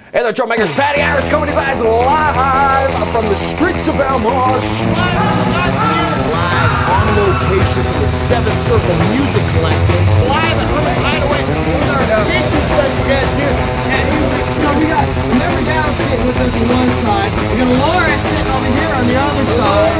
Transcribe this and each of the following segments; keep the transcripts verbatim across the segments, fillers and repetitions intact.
Hey there, troublemakers. Patty Irish coming to you guys live from the streets of Belmont. Live on location from the Seventh Circle Music Collective. Live at Herman's Hideaway with our featured special guest here at Music. So we got Member Down sitting with us on one side. We got Laura sitting over here on the other side.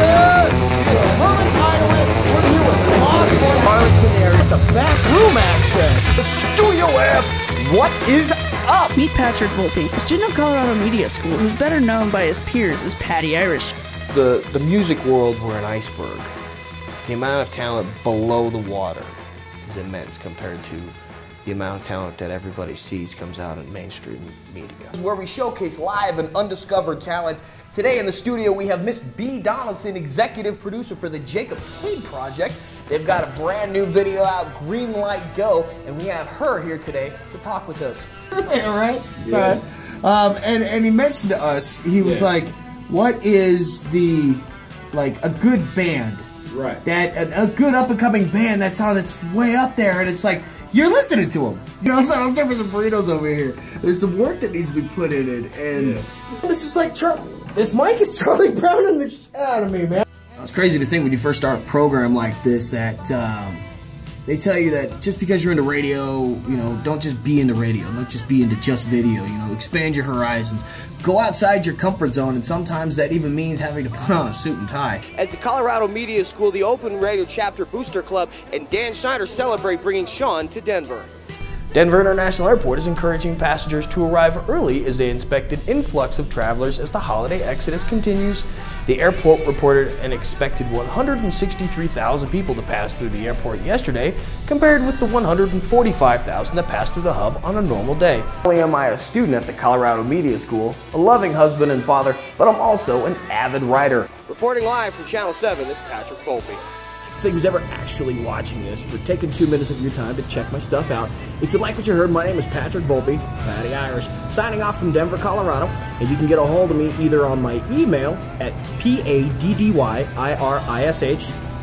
Herman's Hideaway. We're here with Osborne Arlington area. The back room access. The Studio F. What is up? Meet Patrick Volpe, a student of Colorado Media School who's better known by his peers as Patty Irish. The, the music world, we're an iceberg. The amount of talent below the water is immense compared to the amount of talent that everybody sees comes out in mainstream media. Where we showcase live and undiscovered talent. Today in the studio we have Miss B. Donaldson, executive producer for the Jacob Cade Project. They've got a brand new video out, Green Light Go, and we have her here today to talk with us. All right. Yeah. Um, and, and he mentioned to us, he was yeah. like, what is the, like, a good band? Right. That, a, a good up-and-coming band that's on its way up there, and it's like, you're listening to them. You know what I'm saying? I'm serving some burritos over here. There's some work that needs to be put in it, and yeah. this is like, Char this mic is Charlie Brown in the shit out of me, man. It's crazy to think when you first start a program like this that um, they tell you that just because you're into radio, you know, don't just be into radio, don't just be into just video, you know, expand your horizons. Go outside your comfort zone, and sometimes that even means having to put on a suit and tie. As the Colorado Media School, the Open Radio Chapter Booster Club, and Dan Schneider celebrate bringing Sean to Denver. Denver International Airport is encouraging passengers to arrive early as they inspect an influx of travelers as the holiday exodus continues. The airport reported an expected one hundred sixty-three thousand people to pass through the airport yesterday, compared with the one hundred forty-five thousand that passed through the hub on a normal day. Not only am I a student at the Colorado Media School, a loving husband and father, but I'm also an avid writer. Reporting live from Channel seven, this is Patrick Volpe. Think who's ever actually watching this for taking two minutes of your time to check my stuff out. If you like what you heard, my name is Patrick Volpe, Patty Irish, signing off from Denver, Colorado, and you can get a hold of me either on my email at P A D D Y I R I S H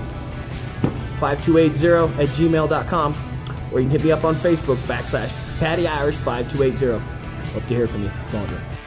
five two eight zero at gmail dot com, or you can hit me up on Facebook backslash Patty Irish five two eight zero. Hope to hear from you. Come on,